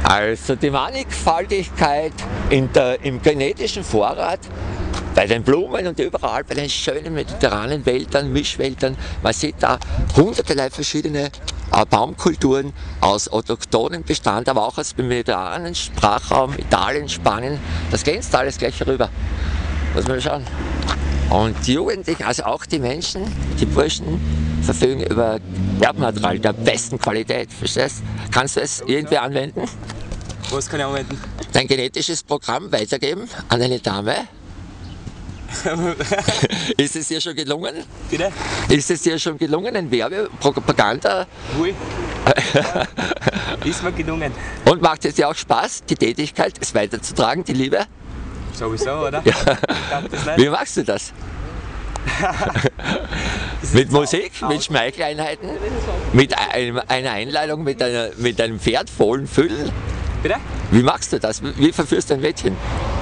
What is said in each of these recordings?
Also die Mannigfaltigkeit im genetischen Vorrat, bei den Blumen und überall, bei den schönen mediterranen Wäldern, Mischwäldern, man sieht da hunderterlei verschiedene Baumkulturen aus autochthonem Bestand, aber auch aus dem mediterranen Sprachraum, Italien, Spanien, das glänzt alles gleich herüber. Muss man schauen. Und die Jugendlichen, also auch die Menschen, die Burschen, verfügen über Erbmaterial der besten Qualität. Verstehst? Kannst du es irgendwie anwenden? Was kann ich anwenden? Dein genetisches Programm weitergeben an eine Dame? Ist es dir schon gelungen? Bitte? Ist es dir schon gelungen, ein Werbepropaganda? Ui. Ist mir gelungen. Und macht es dir auch Spaß, die Tätigkeit, es weiterzutragen, die Liebe? Sowieso, oder? Ja. Das nicht. Wie machst du das? Mit Musik, mit Schmeicheleinheiten, mit einer Einleitung, mit einem Pferd, Fohlen füllen? Bitte? Wie machst du das? Wie verführst du ein Mädchen?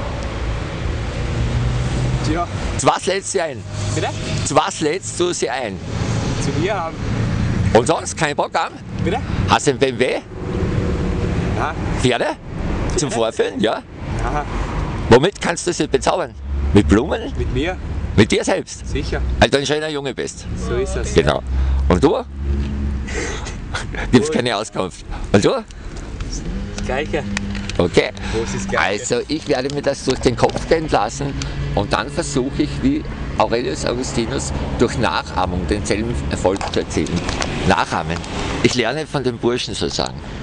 Ja. Zu was lädst du sie ein? Bitte? Zu was lädst du sie ein? Zu mir haben. Und sonst kein Programm? Bitte? Hast du einen BMW? Nein. Pferde? Zum Vorführen? Ja. Aha. Womit kannst du sie bezaubern? Mit Blumen? Mit mir? Mit dir selbst? Sicher. Weil du ein schöner Junge bist. So ist es. Genau. Und du? Gibt's keine Auskunft. Und du? Das Gleiche. Okay. Was ist das Gleiche? Also ich werde mir das durch den Kopf gehen lassen und dann versuche ich, wie Aurelius Augustinus, durch Nachahmung denselben Erfolg zu erzielen. Nachahmen. Ich lerne von den Burschen sozusagen.